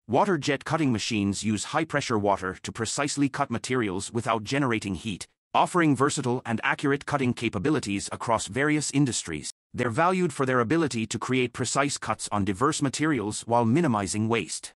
Water jet cutting machines use high-pressure water to precisely cut materials without generating heat, offering versatile and accurate cutting capabilities across various industries. They're valued for their ability to create precise cuts on diverse materials while minimizing waste.